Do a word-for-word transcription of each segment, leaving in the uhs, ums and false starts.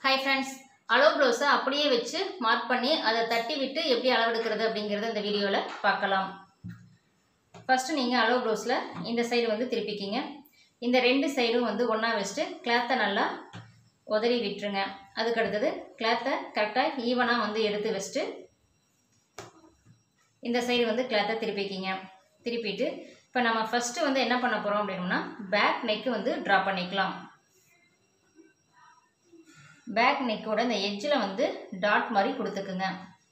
Hi friends, அளவு ப்ளவுஸை அப்படியே வச்சு மார்க் பண்ணி அதை தட்டி விட்டு எப்படி அளவெடுக்கிறது அப்படிங்கறத இந்த வீடியோல பார்க்கலாம். ஃபர்ஸ்ட் நீங்க அளவு ப்ளவுஸ்ல இந்த சைடு வந்து திருப்பிக்கீங்க. இந்த ரெண்டு சைடும் வந்து ஒண்ணா வச்சிட்டு கிளாத்தை நல்லா உதறி விட்டுருங்க. அதுக்கு அடுத்து கிளாத்தை கரெக்ட்டா ஈவனா வந்து எடுத்து வச்சிட்டு இந்த சைடு வந்து கிளாத்தை திருப்பிக்கீங்க. திருப்பிட்டு இப்போ நம்ம ஃபர்ஸ்ட் வந்து என்ன பண்ண போறோம் அப்படினா பேக் நெக் வந்து டிரா பண்ணிக்கலாம். பேக் நெக்கோட இந்த எட்ஜ்ல வந்து டாட் மாதிரி கொடுத்துக்குங்க.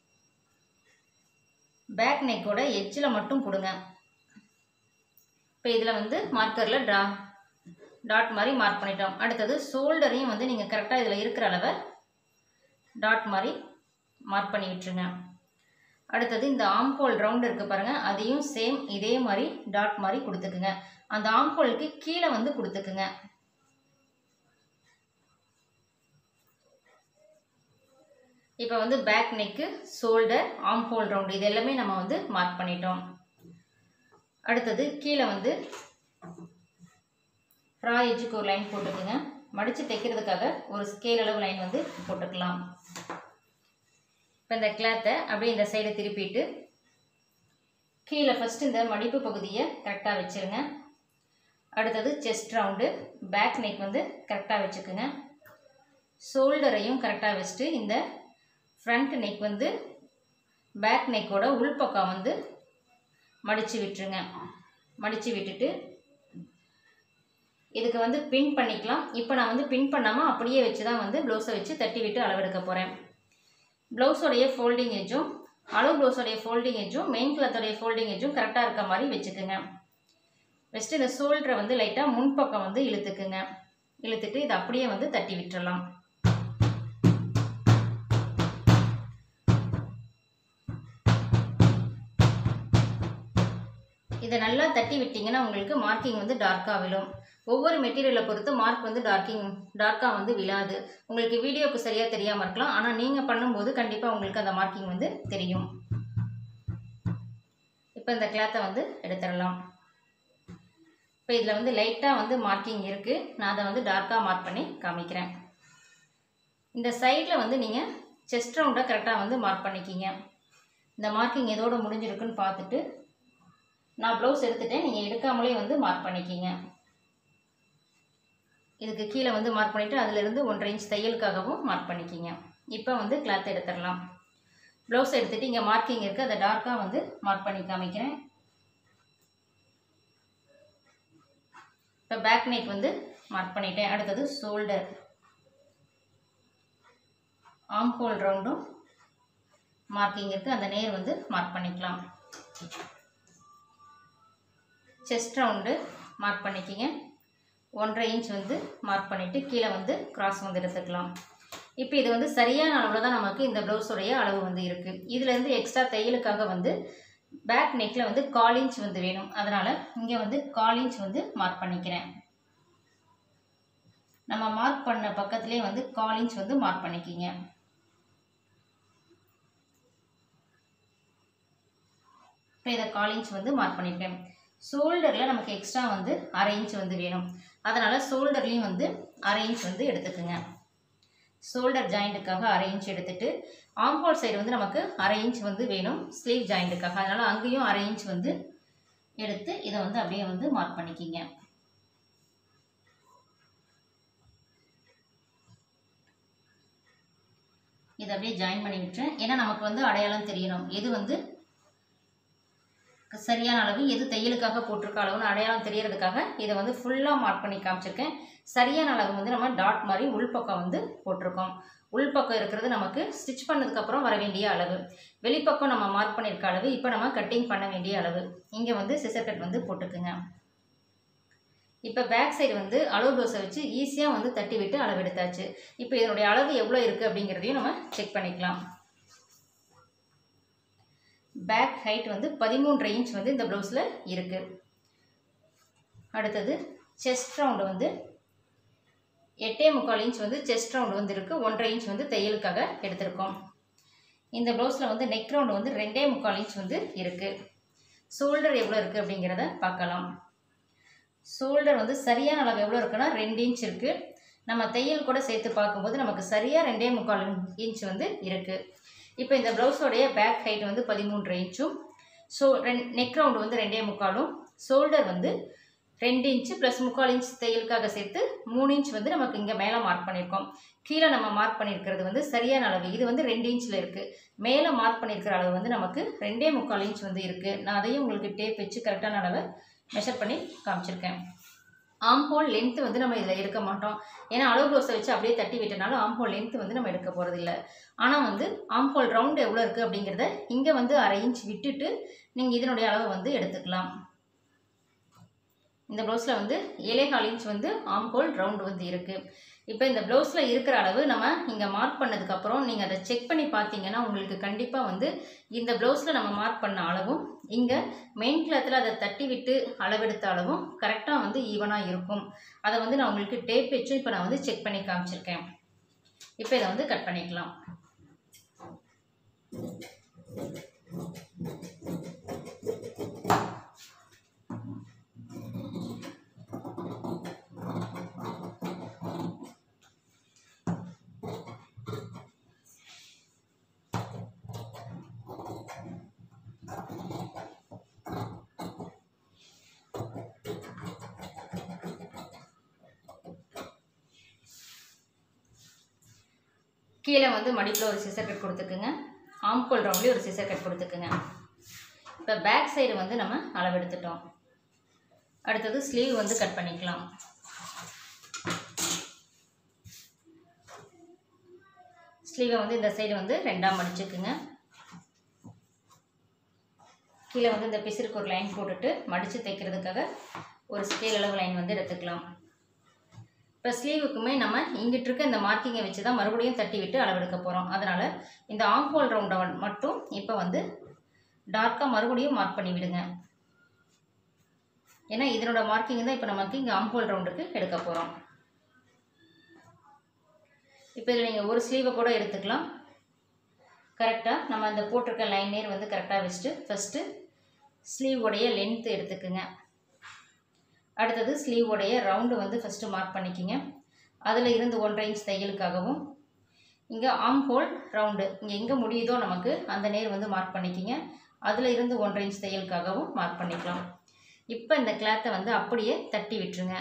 பேக் நெக்கோட எட்ஜ்ல மட்டும் கொடுங்க. இப்போ இதுல வந்து மார்க்கர்ல டிரா டாட் மாதிரி மார்க் பண்ணிட்டோம். அடுத்து ஷோல்டரையும் வந்து நீங்க கரெக்ட்டா இதுல இருக்கிற அளவை டாட் மாதிரி மார்க் பண்ணி விட்டுருங்க. அடுத்து இந்த ஆர்ம் ஹோல் ரவுண்ட் இருக்கு பாருங்க, அதையும் சேம் இதே மாதிரி டாட் மாதிரி கொடுத்துக்குங்க. அந்த ஆர்ம் ஹோலுக்கு கீழே வந்து கொடுத்துக்குங்க. இப்போ வந்து back neck, shoulder, arm hole round இது எல்லாமே நம்ம வந்து மார்க் பண்ணிட்டோம். அடுத்து கீழே வந்து ரா எட்ஜுக்கு ஒரு லைன் போட்டுக்குங்க. மடிச்சு தைக்கிறதுக்காக ஒரு ஸ்கேல் அளவு லைன் வந்து போட்டுக்கலாம். இப்போ இந்த கிளாத்தை அப்படியே இந்த சைடு திருப்பிட்டு கீழே ஃபர்ஸ்ட் இந்த மடிப்பு பகுதியை கரெக்டாக வச்சிருங்க. அடுத்தது செஸ்ட் ரவுண்டு, பேக் நெக் வந்து கரெக்டாக வச்சுக்குங்க. ஷோல்டரையும் கரெக்டாக வச்சுட்டு இந்த ஃப்ரண்ட் நெக் வந்து பேக் நெக்கோட உள்பக்கம் வந்து மடித்து விட்டுருங்க. மடித்து விட்டுட்டு இதுக்கு வந்து பின் பண்ணிக்கலாம். இப்போ நான் வந்து பின் பண்ணாமல் அப்படியே வச்சு தான் வந்து ப்ளவுஸை வச்சு தட்டி விட்டு அளவெடுக்க போகிறேன். ப்ளவுஸோடைய ஃபோல்டிங் எஜ்ஜும் அளவு ப்ளவுஸோடைய ஃபோல்டிங் எஜ்ஜும் மெயின் கிளாத்தோடைய ஃபோல்டிங் எஜ்ஜும் கரெக்டாக இருக்க மாதிரி வச்சுக்குங்க. வச்சுட்டு இந்த ஷோல்டரை வந்து லைட்டாக முன்பக்கம் வந்து இழுத்துக்குங்க. இழுத்துட்டு இதை அப்படியே வந்து தட்டி விட்டுறலாம். இதை நல்லா தட்டி விட்டீங்கன்னா உங்களுக்கு மார்க்கிங் வந்து டார்க்காக விழும். ஒவ்வொரு மெட்டீரியலை பொறுத்து மார்க் வந்து டார்க்கிங் டார்க்காக வந்து விழாது. உங்களுக்கு வீடியோக்கு சரியாக தெரியாமல் இருக்கலாம், ஆனால் நீங்கள் பண்ணும்போது கண்டிப்பாக உங்களுக்கு அந்த மார்க்கிங் வந்து தெரியும். இப்போ இந்த கிளாத்தை வந்து எடுத்துடலாம். இப்போ இதில் வந்து லைட்டாக வந்து மார்க்கிங் இருக்குது. நான் அதை வந்து டார்க்காக மார்க் பண்ணி காமிக்கிறேன். இந்த சைடில் வந்து நீங்கள் செஸ்ட் ரவுண்டை கரெக்டாக வந்து மார்க் பண்ணிக்கிங்க. இந்த மார்க்கிங் எதோட முடிஞ்சிருக்குன்னு பார்த்துட்டு நான் ப்ளவுஸ் எடுத்துட்டேன், நீங்கள் எடுக்காமலே வந்து மார்க் பண்ணிக்கிங்க. இதுக்கு கீழே வந்து மார்க் பண்ணிவிட்டு அதிலிருந்து ஒன்றரை இன்ச் தையலுக்காகவும் மார்க் பண்ணிக்கிங்க. இப்போ வந்து கிளாத் எடுத்துடலாம். ப்ளவுஸ் எடுத்துகிட்டு இங்கே மார்க்கிங் இருக்குது, அதை டார்க்காக வந்து மார்க் பண்ணி காமிக்கிறேன். இப்போ பேக் நெக் வந்து மார்க் பண்ணிட்டேன். அடுத்தது ஷோல்டர், ஆர்ம் ஹோல் ரவுண்டும் மார்க்கிங் இருக்குது, அந்த நேர் வந்து மார்க் பண்ணிக்கலாம். செஸ்ட் ரவுண்டு மார்க் பண்ணிக்கிங்க. ஒன்றரை இன்ச் வந்து மார்க் பண்ணிவிட்டு கீழே வந்து கிராஸ் வந்து எடுத்துக்கலாம். இப்போ இது வந்து சரியான அளவில் தான் நமக்கு இந்த ப்ளவுஸோடைய அளவு வந்து இருக்குது. இதுலேருந்து எக்ஸ்ட்ரா தையலுக்காக வந்து பேக் நெக்கில் வந்து கால் இன்ச் வந்து வேணும். அதனால் இங்கே வந்து கால் இன்ச் வந்து மார்க் பண்ணிக்கிறேன். நம்ம மார்க் பண்ண பக்கத்துலேயே வந்து கால் இன்ச் வந்து மார்க் பண்ணிக்கிங்க. இப்போ இதை கால் இன்ச் வந்து மார்க் பண்ணிட்டேன். ஷோல்டரில் நமக்கு எக்ஸ்ட்ரா வந்து அரை இன்ச் வந்து வேணும். அதனால் ஷோல்டர்லேயும் வந்து அரை இன்ச் வந்து எடுத்துக்குங்க. ஷோல்டர் ஜாயிண்ட்டுக்காக அரை இன்ச் எடுத்துட்டு ஆர்ம் ஹோல் சைடு வந்து நமக்கு அரை இன்ச் வந்து வேணும் ஸ்லீவ் ஜாயிண்ட்டுக்காக. அதனால் அங்கேயும் அரை இன்ச் வந்து எடுத்து இதை வந்து அப்படியே வந்து மார்க் பண்ணிக்கிங்க. இதை அப்படியே ஜாயின் பண்ணி விட்டுறேன். ஏன்னா நமக்கு வந்து அடையாளம் தெரியணும், எது வந்து சரியான அளவு எது தையலுக்காக போட்டிருக்க அளவுன்னு அடையாளம் தெரியறதுக்காக இதை வந்து ஃபுல்லாக மார்க் பண்ணி காமிச்சிருக்கேன். சரியான அளவு வந்து நம்ம டாட் மாதிரி உள்பக்கம் வந்து போட்டிருக்கோம். உள்பக்கம் இருக்கிறது நமக்கு ஸ்டிச் பண்ணதுக்கப்புறம் வர வேண்டிய அளவு. வெளிப்பக்கம் நம்ம மார்க் பண்ணியிருக்க அளவு இப்போ நம்ம கட்டிங் பண்ண வேண்டிய அளவு. இங்கே வந்து சிசர் கட் வந்து போட்டுக்குங்க. இப்போ பேக் சைடு வந்து அளவு ப்ளவுஸை வச்சு ஈஸியாக வந்து தட்டி விட்டு அளவு எடுத்தாச்சு. இப்போ இதனுடைய அளவு எவ்வளோ இருக்குது அப்படிங்கிறதையும் நம்ம செக் பண்ணிக்கலாம். பேக் ஹைட் வந்து பதிமூன்றரை இன்ச் வந்து இந்த ப்ளவுஸில் இருக்குது. அடுத்தது செஸ்ட் ரவுண்டு வந்து எட்டே முக்கால் இன்ச் வந்து செஸ்ட் ரவுண்டு வந்து இருக்குது. ஒன்றரை இன்ச் வந்து தையலுக்காக எடுத்திருக்கோம். இந்த ப்ளவுஸில் வந்து நெக் ரவுண்டு வந்து ரெண்டே முக்கால் இன்ச் வந்து இருக்குது. ஷோல்டர் எவ்வளோ இருக்குது அப்படிங்கிறத பார்க்கலாம். ஷோல்டர் வந்து சரியான அளவு எவ்வளோ இருக்குன்னா ரெண்டு இன்ச் இருக்குது. நம்ம தையல் கூட சேர்த்து பார்க்கும்போது நமக்கு சரியாக ரெண்டே முக்கால் இன்ச் வந்து இருக்குது. இப்போ இந்த ப்ளவுஸோடைய பேக் ஹைட் வந்து பதிமூன்று இன்ச்சும், ஸோ ரெண் நெக் ரவுண்டு வந்து ரெண்டே முக்காலும், ஷோல்டர் வந்து ரெண்டு இன்ச்சு ப்ளஸ் முக்கால் இன்ச் தையலுக்காக சேர்த்து மூணு இன்ச் வந்து நமக்கு இங்கே மேலே மார்க் பண்ணியிருக்கோம். கீழே நம்ம மார்க் பண்ணியிருக்கிறது வந்து சரியான அளவு, இது வந்து ரெண்டு இன்ச்சில் இருக்குது. மேலே மார்க் பண்ணியிருக்கிற அளவு வந்து நமக்கு ரெண்டே முக்கால் இன்ச் வந்து இருக்குது. நான் அதையும் உங்களுக்கு டேப் வச்சு கரெக்டான அளவை மெஷர் பண்ணி காமிச்சிருக்கேன். ஆம் ஹோல் லென்த்து வந்து நம்ம இதில் எடுக்க மாட்டோம், ஏன்னா அளவு ப்ளவுஸை வச்சு அப்படியே தட்டி விட்டனால ஆம் ஹோல் லென்த்து வந்து நம்ம எடுக்க போகிறது இல்லை. ஆனால் வந்து ஆம் ஹோல் ரவுண்டு எவ்வளோ இருக்குது அப்படிங்கிறத இங்கே வந்து அரை இன்ச் விட்டுட்டு நீங்கள் இதனுடைய அளவை வந்து எடுத்துக்கலாம். இந்த ப்ளவுஸில் வந்து ஏழேகால் இன்ச் வந்து ஆம் ஹோல் ரவுண்டு வந்து இருக்குது. இப்போ இந்த ப்ளவுஸில் இருக்கிற அளவு நம்ம இங்கே மார்க் பண்ணதுக்கப்புறம் நீங்கள் அதை செக் பண்ணி பார்த்தீங்கன்னா உங்களுக்கு கண்டிப்பாக வந்து இந்த ப்ளவுஸில் நம்ம மார்க் பண்ண அளவும் இங்கே மெயின் கிளாத்தில் அதை தட்டி விட்டு அளவெடுத்த அளவும் கரெக்டாக வந்து ஈவனாக இருக்கும். அதை வந்து நான் உங்களுக்கு டேப் வச்சும் இப்போ நான் வந்து செக் பண்ணி காமிச்சிருக்கேன். இப்போ இதை வந்து கட் பண்ணிக்கலாம். கீழே வந்து மடிப்பில் ஒரு சிசர் கட் கொடுத்துக்குங்க, ஆம்கோல் ரவுண்ட்லேயே ஒரு சிசர் கட் கொடுத்துக்குங்க. இப்போ பேக் சைடு வந்து நம்ம அளவெடுத்துட்டோம். அடுத்தது ஸ்லீவ் வந்து கட் பண்ணிக்கலாம். ஸ்லீவை வந்து இந்த சைடு வந்து ரெண்டாக மடிச்சுக்குங்க. கீழே வந்து இந்த பிசிறுக்கு ஒரு லைன் போட்டுட்டு மடித்து தைக்கிறதுக்காக ஒரு ஸ்கேல் அளவு லைன் வந்து எடுத்துக்கலாம். இப்போ ஸ்லீவுக்குமே நம்ம இங்கிட்டு இருக்க இந்த மார்க்கிங்கை வச்சு தான் மறுபடியும் தட்டி விட்டு அளவெடுக்க போகிறோம். அதனால் இந்த ஆம்ஹோல் ரவுண்டை மட்டும் இப்போ வந்து டார்க்காக மறுபடியும் மார்க் பண்ணி விடுங்க. ஏன்னா இதனோட மார்க்கிங் தான் இப்போ நமக்கு இங்கே ஆம்ஹோல் ரவுண்டுக்கு எடுக்க போகிறோம். இப்போ இதில் நீங்கள் ஒரு ஸ்லீவை கூட எடுத்துக்கலாம். கரெக்டாக நம்ம அந்த போட்டிருக்க லைன் நேர் வந்து கரெக்டாக வச்சுட்டு ஃபஸ்ட்டு ஸ்லீவோடைய லென்த்து எடுத்துக்குங்க. அடுத்தது ஸ்லீவோடைய ரவுண்டு வந்து ஃபஸ்ட்டு மார்க் பண்ணிக்கிங்க. அதில் இருந்து ஒன்றரை இன்ச் தையலுக்காகவும் இங்கே ஆம் ஹோல் ரவுண்டு இங்கே எங்கே முடியுதோ நமக்கு அந்த நேர் வந்து மார்க் பண்ணிக்கிங்க. அதில் இருந்து ஒன்றரை இன்ச் தையலுக்காகவும் மார்க் பண்ணிக்கலாம். இப்போ இந்த கிளாத்தை வந்து அப்படியே தட்டி விட்டுருங்க.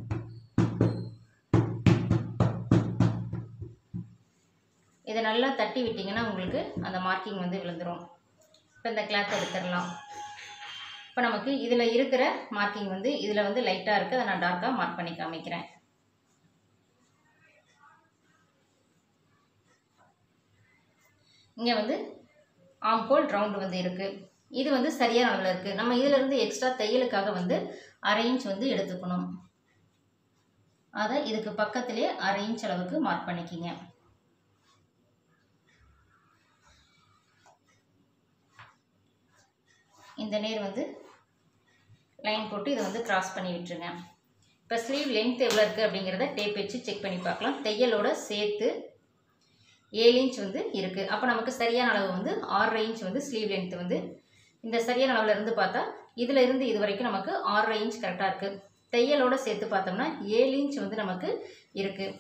இதை நல்லா தட்டி விட்டிங்கன்னா உங்களுக்கு அந்த மார்க்கிங் வந்து விழுந்துடும். இப்போ இந்த கிளாத்தை எடுத்துடலாம். இப்போ நமக்கு இதில் இருக்கிற மார்க்கிங் வந்து இதில் வந்து லைட்டாக இருக்குது, அதை நான் டார்க்காக மார்க் பண்ணி காமிக்கிறேன். இங்கே வந்து ஆம் ஹோல் ரவுண்டு வந்து இருக்குது. இது வந்து சரியான அளவில் இருக்குது. நம்ம இதிலிருந்து எக்ஸ்ட்ரா தையலுக்காக வந்து அரை இன்ச் வந்து எடுத்துக்கணும். அதை இதுக்கு பக்கத்திலே அரை இன்ச் அளவுக்கு மார்க் பண்ணிக்கிங்க. இந்த நேர் வந்து லைன் போட்டு இதை வந்து கிராஸ் பண்ணி விட்டுருங்க. இப்போ ஸ்லீவ் லென்த் எவ்வளோ இருக்குது அப்படிங்கிறத டேப் வச்சு செக் பண்ணி பார்க்கலாம். தையலோட சேர்த்து ஏழு இன்ச் வந்து இருக்குது. அப்போ நமக்கு சரியான அளவு வந்து ஆறரை இன்ச் வந்து ஸ்லீவ் லென்த் வந்து இந்த சரியான அளவில் இருந்து பார்த்தா இதில் இருந்து இது வரைக்கும் நமக்கு ஆறரை இன்ச் கரெக்டாக இருக்குது. தையலோட சேர்த்து பார்த்தோம்னா ஏழு இன்ச் வந்து நமக்கு இருக்குது.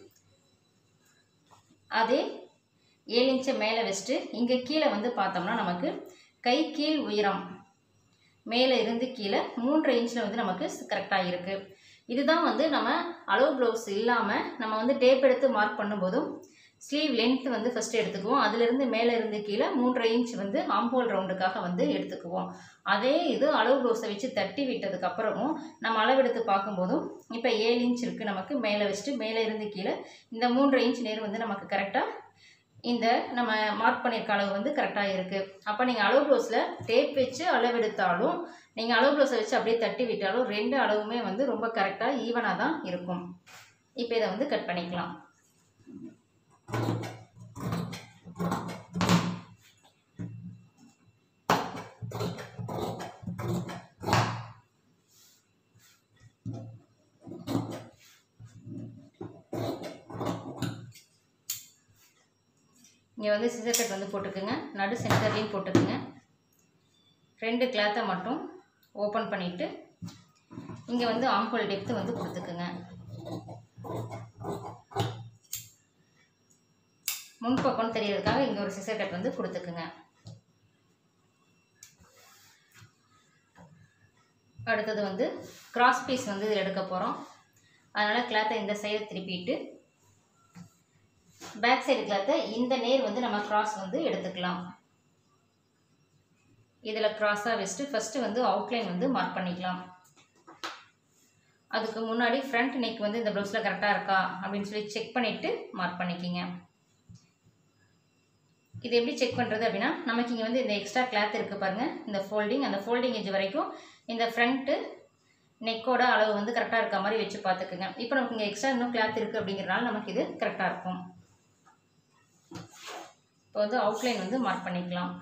அதே ஏழு இன்ச்சை மேலே வச்சுட்டு இங்கே கீழே வந்து பார்த்தோம்னா நமக்கு கை கீழ் உயரம் மேலே இருந்து கீழே மூன்றரை இன்ச்சில் வந்து நமக்கு கரெக்டாக இருக்குது. இதுதான் வந்து நம்ம அளவு ப்ளவுஸ் இல்லாமல் நம்ம வந்து டேப் எடுத்து மார்க் பண்ணும்போதும் ஸ்லீவ் லென்த் வந்து ஃபஸ்ட்டு எடுத்துக்குவோம். அதிலிருந்து மேலே இருந்து கீழே மூன்றரை இன்ச் வந்து ஆம்ஹோல் ரவுண்டுக்காக வந்து எடுத்துக்குவோம். அதே இது அளவு ப்ளவுஸை வச்சு தட்டி விட்டதுக்கப்புறமும் நம்ம அளவெடுத்து பார்க்கும்போதும் இப்போ ஏழு இன்ச் இருக்குது நமக்கு மேலே வச்சுட்டு மேலே இருந்து கீழே இந்த மூன்றரை இன்ச் நேர் வந்து நமக்கு கரெக்டாக இந்த நம்ம மார்க் பண்ணியிருக்க அளவு வந்து கரெக்டாக இருக்குது. அப்போ நீங்கள் அளவு ப்ளவுஸில் டேப் வச்சு அளவெடுத்தாலும் நீங்கள் அளவு ப்ளவுஸை வச்சு அப்படியே தட்டி விட்டாலும் ரெண்டு அளவுமே வந்து ரொம்ப கரெக்டாக ஈவனாக தான் இருக்கும். இப்போ இதை வந்து கட் பண்ணிக்கலாம். இங்கே வந்து சிசர் கட் வந்து போட்டுக்குங்க. நடு சென்டர்லேயும் போட்டுக்குங்க. ரெண்டு கிளாத்தை மட்டும் ஓப்பன் பண்ணிவிட்டு இங்கே வந்து ஆம்ஹோல் டெப்த்து வந்து கொடுத்துக்குங்க. முன்பக்கம் தெரியறதுக்காக இங்கே ஒரு சிசர் கட் வந்து கொடுத்துக்குங்க. அடுத்தது வந்து கிராஸ் பீஸ் வந்து இதில் எடுக்க போகிறோம். அதனால் கிளாத்தை இந்த சைடு திருப்பிட்டு பேக் சைடு கிளாத்தை இந்த நேர் வந்து நம்ம கிராஸ் வந்து எடுத்துக்கலாம். இதில் கிராஸாக வச்சுட்டு ஃபஸ்ட்டு வந்து அவுட்லைன் வந்து மார்க் பண்ணிக்கலாம். அதுக்கு முன்னாடி ஃப்ரண்ட் நெக் வந்து இந்த ப்ளவுஸில் கரெக்டாக இருக்கா அப்படின்னு சொல்லி செக் பண்ணிவிட்டு மார்க் பண்ணிக்கிங்க. இது எப்படி செக் பண்ணுறது அப்படின்னா, நமக்கு இங்கே வந்து இந்த எக்ஸ்ட்ரா கிளாத் இருக்குது பாருங்கள், இந்த ஃபோல்டிங் அந்த ஃபோல்டிங் எஜ் வரைக்கும் இந்த ஃப்ரண்ட்டு நெக்கோட அளவு வந்து கரெக்டாக இருக்க மாதிரி வச்சு பார்த்துக்குங்க. இப்போ நமக்கு இங்கே எக்ஸ்ட்ரா இன்னும் கிளாத் இருக்குது அப்படிங்கிறனால நமக்கு இது கரெக்டாக இருக்கும். இப்போ வந்து அவுட்லைன் வந்து மார்க் பண்ணிக்கலாம்.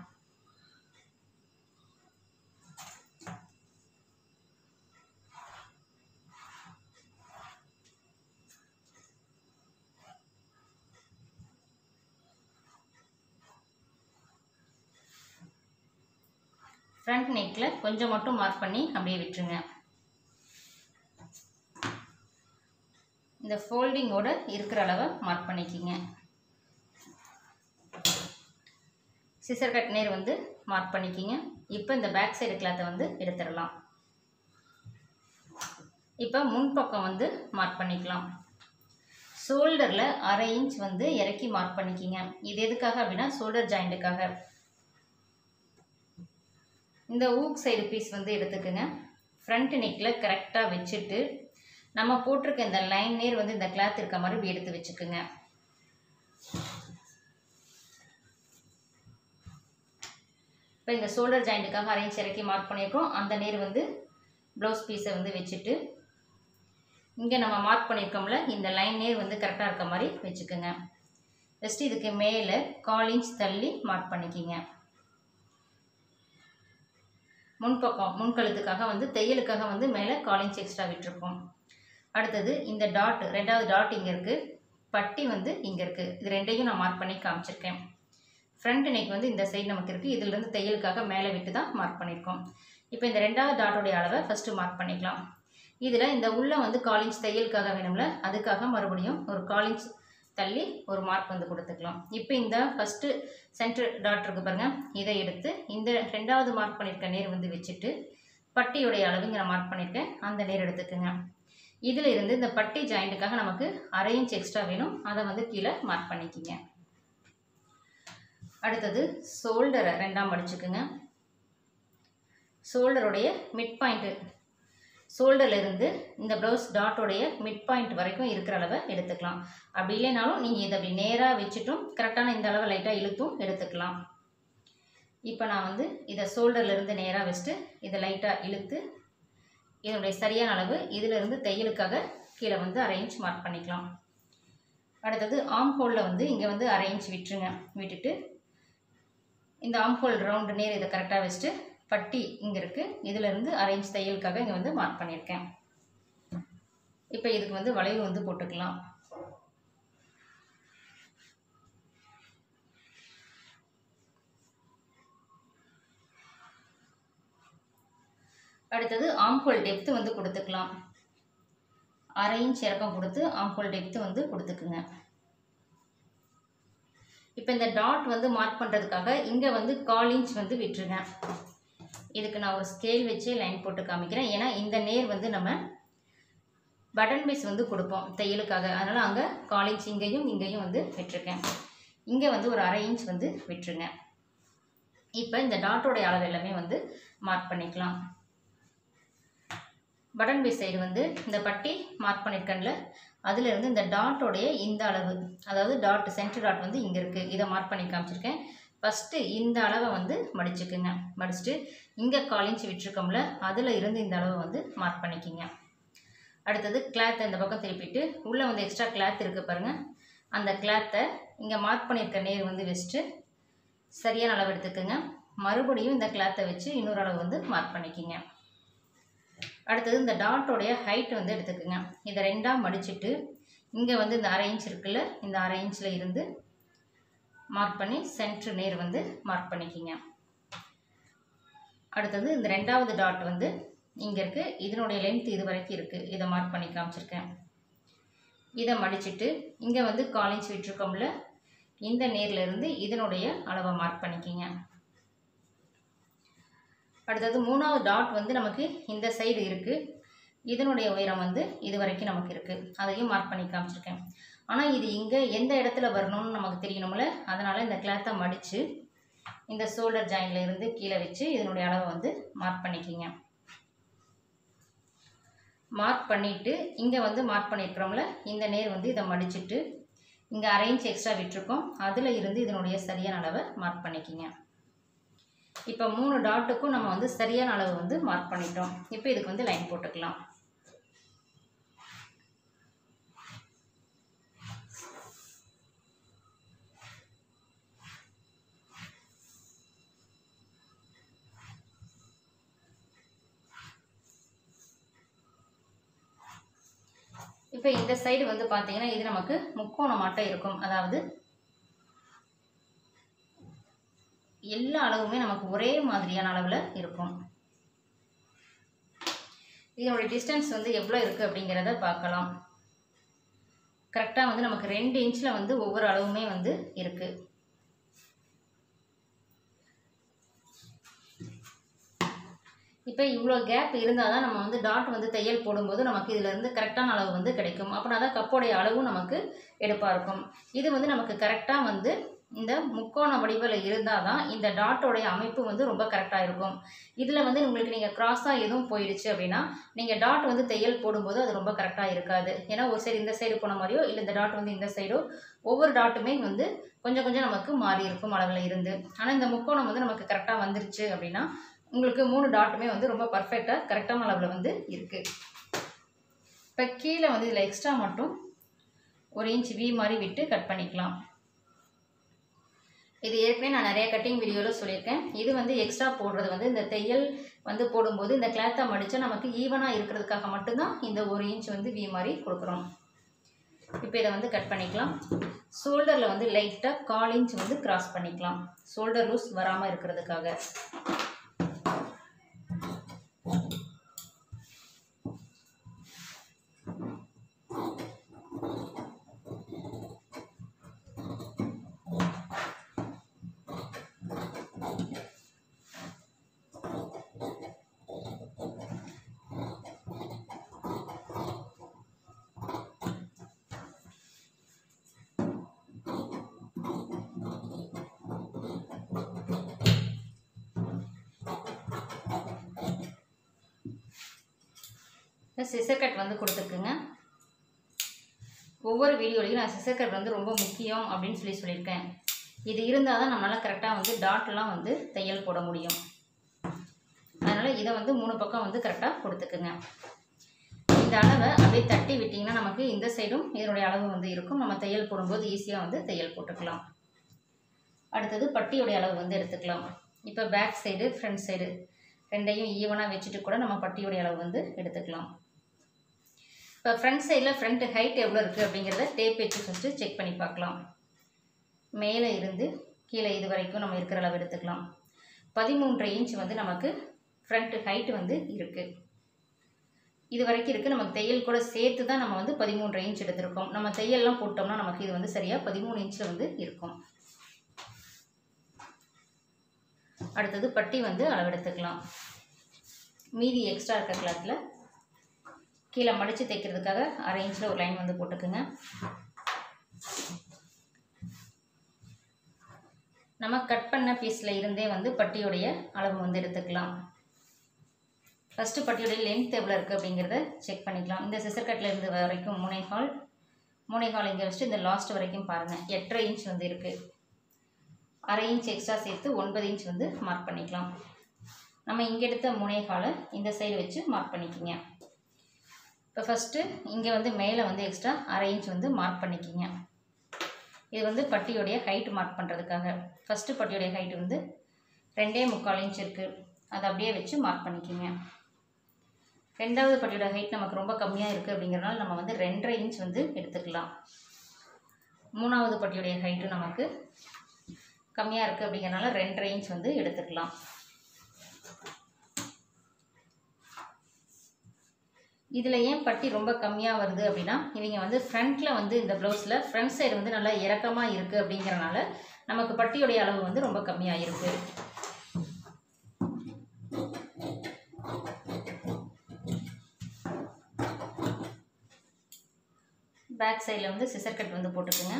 ஃப்ரண்ட் நெக்கில் கொஞ்சம் மட்டும் மார்க் பண்ணி அப்படியே விட்டுருங்க. இந்த ஃபோல்டிங்கோட இருக்கிற அளவை மார்க் பண்ணிக்கிங்க. சிசர் கட் நேர் வந்து மார்க் பண்ணிக்கிங்க. இப்போ இந்த பேக் சைடு கிளாத்தை வந்து எடுத்துடலாம். இப்போ முன்பக்கம் வந்து மார்க் பண்ணிக்கலாம். ஷோல்டரில் அரை இன்ச் வந்து இறக்கி மார்க் பண்ணிக்கிங்க. இது எதுக்காக அப்படின்னா ஷோல்டர் ஜாயிண்ட்டுக்காக. இந்த ஊக் சைடு பீஸ் வந்து எடுத்துக்குங்க. ஃப்ரண்ட் நெக்கில் கரெக்டாக வச்சுட்டு நம்ம போட்டிருக்க இந்த லைன் நேர் வந்து இந்த கிளாத் இருக்க மாதிரி இப்படி எடுத்து வச்சுக்குங்க. இப்போ இந்த ஷோல்டர் ஜாயிண்ட்டுக்காக அரை இன்ச் இறக்கி மார்க் பண்ணியிருக்கோம். அந்த நேர் வந்து ப்ளவுஸ் பீஸை வந்து வச்சுட்டு இங்கே நம்ம மார்க் பண்ணியிருக்கோம்ல இந்த லைன் நேர் வந்து கரெக்டாக இருக்க மாதிரி வச்சுக்குங்க. ஜஸ்ட் இதுக்கு மேலே கால் இன்ச் தள்ளி மார்க் பண்ணிக்கிங்க. முன்பக்கம் முன்கழுத்துக்காக வந்து தையலுக்காக வந்து மேலே கால் இன்ச் எக்ஸ்ட்ரா விட்டுருக்கோம். அடுத்தது இந்த டாட் ரெண்டாவது டாட் இங்கே இருக்குது, பட்டி வந்து இங்கே இருக்குது. இது ரெண்டையும் நான் மார்க் பண்ணி காமிச்சிருக்கேன். ஃப்ரண்ட் நெக் வந்து இந்த சைடு நமக்கு இருக்குது. இதிலிருந்து தையலுக்காக மேலே விட்டு தான் மார்க் பண்ணியிருக்கோம். இப்போ இந்த ரெண்டாவது டாட்டோடைய அளவை ஃபஸ்ட்டு மார்க் பண்ணிக்கலாம். இதில் இந்த உள்ளே வந்து கால் இன்ச் தையலுக்காக வேணும்ல, அதுக்காக மறுபடியும் ஒரு கால் இன்ச் தள்ளி ஒரு மார்க் வந்து கொடுத்துக்கலாம். இப்போ இந்த ஃபஸ்ட்டு சென்டர் டாட் இருக்கு பாருங்கள், இதை எடுத்து இந்த ரெண்டாவது மார்க் பண்ணியிருக்க நேர் வந்து வச்சுட்டு பட்டியுடைய அளவு இங்கே நான் மார்க் பண்ணியிருக்கேன், அந்த நேர் எடுத்துக்குங்க. இதில் இருந்து இந்த பட்டி ஜாயிண்ட்டுக்காக நமக்கு அரை இன்ச் எக்ஸ்ட்ரா வேணும், அதை வந்து கீழே மார்க் பண்ணிக்கிங்க. அடுத்தது ஷோல்டரை ரெண்டாம் மடிச்சுக்குங்க. ஷோல்டருடைய மிட் பாயிண்ட்டு ஷோல்டர்லேருந்து இந்த ப்ளவுஸ் டாட்டோடைய மிட் பாயிண்ட் வரைக்கும் இருக்கிற அளவை எடுத்துக்கலாம். அப்படி இல்லைனாலும் நீங்கள் இதை அப்படி நேராக வச்சுட்டும் கரெக்டான இந்த அளவை லைட்டாக இழுத்தும் எடுத்துக்கலாம். இப்போ நான் வந்து இதை ஷோல்டர்லேருந்து நேராக வச்சுட்டு இதை லைட்டாக இழுத்து இதனுடைய சரியான அளவு இதிலிருந்து தையலுக்காக கீழே வந்து அரை இன்ச் மார்க் பண்ணிக்கலாம். அடுத்தது ஆம் ஹோலில் வந்து இங்கே வந்து அரை இன்ச் விட்டுருங்க. விட்டுட்டு இந்த ஆம் ஹோல் ரவுண்டு நேர் இதை கரெக்டாக வச்சுட்டு பட்டி இங்கே இருக்குது, இதிலிருந்து அரை இன்ச் தையலுக்காக இங்கே வந்து மார்க் பண்ணியிருக்கேன். இப்போ இதுக்கு வந்து வளைவு வந்து போட்டுக்கலாம். அடுத்தது ஆம்ஹோல் டெப்த்து வந்து கொடுத்துக்கலாம். அரை இன்ச் இறக்கம் கொடுத்து ஆம்ஹோல் டெப்த்து வந்து கொடுத்துக்குங்க. இப்போ இந்த டாட் வந்து மார்க் பண்ணுறதுக்காக இங்கே வந்து கால் இன்ச் வந்து விட்டுருங்க. இதுக்கு நான் ஒரு ஸ்கேல் வச்சு லைன் போட்டு காமிக்கிறேன். ஏன்னா இந்த நேர் வந்து நம்ம பட்டன் பீஸ் வந்து கொடுப்போம் தையலுக்காக, அதனால் அங்கே கால் இன்ச் இங்கேயும் இங்கேயும் வந்து விட்டுருக்கேன். இங்கே வந்து ஒரு அரை இன்ச் வந்து விட்டுருங்க. இப்போ இந்த டாட்டோடைய அளவு எல்லாமே வந்து மார்க் பண்ணிக்கலாம். பட்டன் பீஸ் சைடு வந்து இந்த பட்டி மார்க் பண்ணியிருக்கேன்ல, அதிலிருந்து இந்த டாட்டோடைய இந்த அளவு, அதாவது டாட் சென்டர் டாட் வந்து இங்கே இருக்குது, இதை மார்க் பண்ணி காமிச்சிருக்கேன். ஃபஸ்ட்டு இந்த அளவை வந்து மடிச்சுக்குங்க. மடிச்சுட்டு இங்கே கால் இன்ச் விட்டுருக்கோம்ல, அதில் இருந்து இந்த அளவை வந்து மார்க் பண்ணிக்கிங்க. அடுத்தது கிளாத்தை இந்த பக்கம் திருப்பிட்டு உள்ளே வந்து எக்ஸ்ட்ரா கிளாத் இருக்குது பாருங்கள், அந்த கிளாத்தை இங்கே மார்க் பண்ணியிருக்க நேர் வந்து வச்சுட்டு சரியான அளவு எடுத்துக்குங்க. மறுபடியும் இந்த கிளாத்தை வச்சு இன்னொரு அளவு வந்து மார்க் பண்ணிக்கிங்க. அடுத்தது இந்த டாட்டோடைய ஹைட் வந்து எடுத்துக்குங்க. இதை ரெண்டாக மடிச்சுட்டு இங்கே வந்து இந்த அரை இன்ச் இருக்குல்ல, இந்த அரை இன்ச்சில் இருந்து மார்க் பண்ணி சென்ட்ரு நேர் வந்து மார்க் பண்ணிக்கிங்க. அடுத்தது இந்த ரெண்டாவது டாட் வந்து இங்கே இருக்குது, இதனுடைய லென்த் இது வரைக்கும் இருக்குது, இதை மார்க் பண்ணி காமிச்சிருக்கேன். இதை மடிச்சுட்டு இங்கே வந்து கால் இன்ச் விட்டுருக்கோம்ல, இந்த நேர்லேருந்து இதனுடைய அளவை மார்க் பண்ணிக்கிங்க. அடுத்தது மூணாவது டாட் வந்து நமக்கு இந்த சைடு இருக்குது, இதனுடைய உயரம் வந்து இது வரைக்கும் நமக்கு இருக்குது, அதையும் மார்க் பண்ணி காமிச்சிருக்கேன். ஆனால் இது இங்கே எந்த இடத்துல வரணும்னு நமக்கு தெரியணும்ல, அதனால் இந்த கிளாத்தை மடித்து இந்த ஷோல்டர் ஜாயின்ல இருந்து கீழே வச்சு இதனுடைய அளவை வந்து மார்க் பண்ணிக்கிங்க. மார்க் பண்ணிவிட்டு இங்கே வந்து மார்க் பண்ணியிருக்கிறோம்ல, இந்த நேர் வந்து இதை மடிச்சுட்டு இங்கே அரை இன்ச் எக்ஸ்ட்ரா விட்டுருக்கோம், அதில் இருந்து இதனுடைய சரியான அளவை மார்க் பண்ணிக்கிங்க. இப்போ மூணு டாட்டுக்கும் நம்ம வந்து சரியான அளவு வந்து மார்க் பண்ணிட்டோம். இப்போ இதுக்கு வந்து லைன் போட்டுக்கலாம். இப்போ இந்த சைடு வந்து பார்த்தீங்கன்னா இது நமக்கு முக்கோணமாட்டம் இருக்கும், அதாவது எல்லா அளவுமே நமக்கு ஒரே மாதிரியான அளவில் இருக்கும். இதனுடைய டிஸ்டன்ஸ் வந்து எவ்வளோ இருக்குது அப்படிங்கிறத பார்க்கலாம். கரெக்டாக வந்து நமக்கு ரெண்டு இன்ச்சில் வந்து ஒவ்வொரு அளவுமே வந்து இருக்குது. இப்போ இவ்வளோ கேப் இருந்தால் தான் நம்ம வந்து டாட் வந்து தையல் போடும்போது நமக்கு இதிலேருந்து கரெக்டான அளவு வந்து கிடைக்கும். அப்படின்னா தான் கப்போடைய அளவும் நமக்கு எடுப்பாக இருக்கும். இது வந்து நமக்கு கரெக்டாக வந்து இந்த முக்கோண வடிவில் இருந்தால் தான் இந்த டாட்டோடைய அமைப்பு வந்து ரொம்ப கரெக்டாக இருக்கும். இதில் வந்து உங்களுக்கு நீங்கள் கிராஸாக எதுவும் போயிடுச்சு அப்படின்னா நீங்கள் டாட் வந்து தையல் போடும்போது அது ரொம்ப கரெக்டாக இருக்காது. ஏன்னா ஒரு சைடு இந்த சைடு போன மாதிரியோ இல்லை இந்த டாட் வந்து இந்த சைடோ ஒவ்வொரு டாட்டுமே வந்து கொஞ்சம் கொஞ்சம் நமக்கு மாறி இருக்கும் அளவில் இருந்து. ஆனால் இந்த முக்கோணம் வந்து நமக்கு கரெக்டாக வந்துருச்சு அப்படின்னா உங்களுக்கு மூணு டாட்டுமே வந்து ரொம்ப பர்ஃபெக்டாக கரெக்டான அளவில் வந்து இருக்குது. இப்போ கீழே வந்து இதில் எக்ஸ்ட்ரா மட்டும் ஒரு இன்ச் வி மாதிரி விட்டு கட் பண்ணிக்கலாம். இது ஏற்கனவே நான் நிறைய கட்டிங் வீடியோவில் சொல்லியிருக்கேன். இது வந்து எக்ஸ்ட்ரா போடுறது வந்து இந்த தையல் வந்து போடும்போது இந்த கிளாத்தை மடித்தா நமக்கு ஈவனாக இருக்கிறதுக்காக மட்டும்தான் இந்த ஒரு இன்ச் வந்து வி மாதிரி கொடுக்குறோம். இப்போ இதை வந்து கட் பண்ணிக்கலாம். ஷோல்டரில் வந்து லைட்டாக கால் இன்ச் வந்து கிராஸ் பண்ணிக்கலாம், ஷோல்டர் லூஸ் வராமல் இருக்கிறதுக்காக. சிசர் கட் வந்து கொடுத்துருக்குங்க. ஒவ்வொரு வீடியோலையும் நான் சிசர் கட் வந்து ரொம்ப முக்கியம் அப்படின்னு சொல்லி சொல்லியிருக்கேன். இது இருந்தால் தான் நம்மளால் கரெக்டாக வந்து டாட்லாம் வந்து தையல் போட முடியும். அதனால் இதை வந்து மூணு பக்கம் வந்து கரெக்டாக கொடுத்துக்குங்க. இந்த அளவை அப்படியே தட்டி விட்டிங்கன்னா நமக்கு இந்த சைடும் இதனுடைய அளவு வந்து இருக்கும். நம்ம தையல் போடும்போது ஈஸியாக வந்து தையல் போட்டுக்கலாம். அடுத்தது பட்டியோடைய அளவு வந்து எடுத்துக்கலாம். இப்போ பேக் சைடு ஃப்ரண்ட் சைடு ரெண்டையும் ஈவனாக வச்சுட்டு கூட நம்ம பட்டியோடைய அளவு வந்து எடுத்துக்கலாம். இப்போ ஃப்ரண்ட் சைடில் ஃப்ரண்ட் ஹைட் எவ்வளோ இருக்குது அப்படிங்கிறத டேப் வச்சு ஃபஸ்ட்டு செக் பண்ணி பார்க்கலாம். மேலே இருந்து கீழே இது வரைக்கும் நம்ம இருக்கிற அளவு எடுத்துக்கலாம். பதிமூன்றரை இன்ச் வந்து நமக்கு ஃப்ரண்ட் ஹைட்டு வந்து இருக்குது. இது வரைக்கும் இருக்குது. நமக்கு தையல் கூட சேர்த்து தான் நம்ம வந்து பதிமூன்றரை இன்ச் எடுத்திருக்கோம். நம்ம தையல்லாம் போட்டோம்னா நமக்கு இது வந்து சரியாக பதிமூணு இன்ச்சில் வந்து இருக்கும். அடுத்தது பட்டி வந்து அளவெடுத்துக்கலாம். மீதி எக்ஸ்ட்ரா இருக்க கிளாத்தில் கீழே மடித்து தைக்கிறதுக்காக அரை இன்ச்சில் ஒரு லைன் வந்து போட்டுக்குங்க. நம்ம கட் பண்ண பீஸில் இருந்தே வந்து பட்டியோடைய அளவு வந்து எடுத்துக்கலாம். ஃபஸ்ட்டு பட்டியோடைய லென்த் எவ்வளோ இருக்குது அப்படிங்கிறத செக் பண்ணிக்கலாம். இந்த சிசர் கட்டில் இருந்து வரைக்கும் மூணே கால் மூணே கால் இங்கே வச்சுட்டு இந்த லாஸ்ட் வரைக்கும் பாருங்கள் எட்டரை இன்ச் வந்து இருக்குது. அரை இன்ச் எக்ஸ்ட்ரா சேர்த்து ஒன்பது இன்ச் வந்து மார்க் பண்ணிக்கலாம். நம்ம இங்கே எடுத்த மூணே காலை இந்த சைடு வச்சு மார்க் பண்ணிக்கிங்க. இப்போ ஃபஸ்ட்டு இங்கே வந்து மேலே வந்து எக்ஸ்ட்ரா அரை இன்ச் வந்து மார்க் பண்ணிக்கிங்க. இது வந்து பட்டியோடைய ஹைட் மார்க் பண்ணுறதுக்காக. ஃபஸ்ட்டு பட்டியோடைய ஹைட் வந்து ரெண்டே முக்கால் இன்ச் இருக்குது, அதை அப்படியே வச்சு மார்க் பண்ணிக்கிங்க. ரெண்டாவது பட்டியோட ஹைட் நமக்கு ரொம்ப கம்மியாக இருக்குது அப்படிங்கிறனால நம்ம வந்து ரெண்டரை இன்ச் வந்து எடுத்துக்கலாம். மூணாவது பட்டியோடைய ஹைட்டு நமக்கு கம்மியாக இருக்குது அப்படிங்கிறனால ரெண்டரை இன்ச் வந்து எடுத்துக்கலாம். இதில் ஏன் பட்டி ரொம்ப கம்மியாக வருது அப்படின்னா, இவங்க வந்து ஃப்ரண்ட்டில் வந்து இந்த ப்ளவுஸில் ஃப்ரண்ட் சைடு வந்து நல்லா இறக்கமாக இருக்குது அப்படிங்கிறனால நமக்கு பட்டியோடைய அளவு வந்து ரொம்ப கம்மியாக இருக்குது. பேக் சைடில் வந்து சிசர் கட் வந்து போட்டுக்குங்க.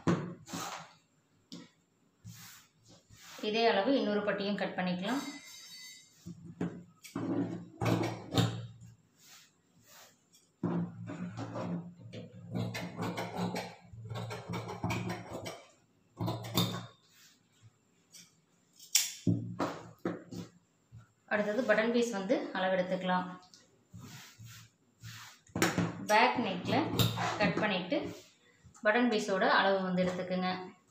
இதே அளவு இன்னொரு பட்டியும் கட் பண்ணிக்கலாம். அடுத்தது பட்டன் பீஸ் வந்து அளவெடுத்துக்கலாம். பேக் நெக்கில் கட் பண்ணிவிட்டு பட்டன் பீஸோட அளவு வந்து எடுத்துக்குங்க.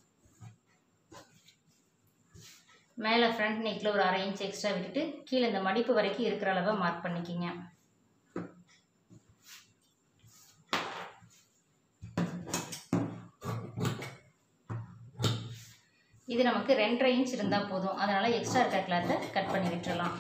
மேலே ஃப்ரண்ட் நெக்கில் ஒரு அரை இன்ச் எக்ஸ்ட்ரா விட்டுட்டு கீழே இந்த மடிப்பு வரைக்கும் இருக்கிற அளவை மார்க் பண்ணிக்கிங்க. இது நமக்கு ரெண்டரை இன்ச் இருந்தால் போதும், அதனால் எக்ஸ்ட்ரா இருக்க கிளாத்தை கட் பண்ணி விட்டுறலாம்.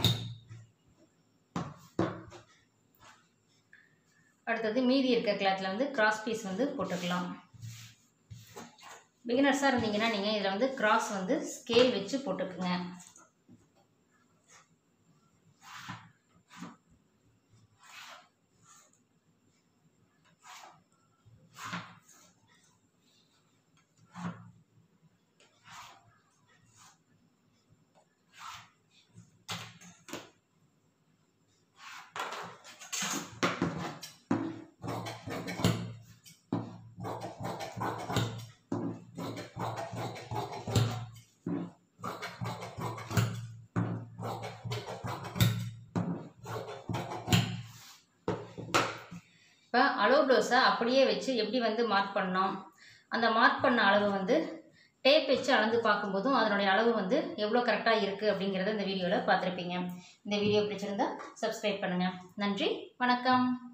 அடுத்தது மீதி இருக்க கிளாத்தில் வந்து கிராஸ் பீஸ் வந்து போட்டுக்கலாம். பிகினர்ஸாக இருந்தீங்கன்னா நீங்கள் இதில் வந்து கிராஸ் வந்து ஸ்கேல் வச்சு போட்டுக்குங்க. இப்போ அளவு ப்ளவுஸை அப்படியே வச்சு எப்படி வந்து மார்க் பண்ணோம், அந்த மார்க் பண்ண அளவு வந்து டேப் வச்சு அளந்து பார்க்கும்போதும் அதனுடைய அளவு வந்து எவ்வளோ கரெக்டாக இருக்குது அப்படிங்கிறத இந்த வீடியோவில் பார்த்துருப்பீங்க. இந்த வீடியோ பிடிச்சிருந்தா சப்ஸ்கிரைப் பண்ணுங்கள். நன்றி, வணக்கம்.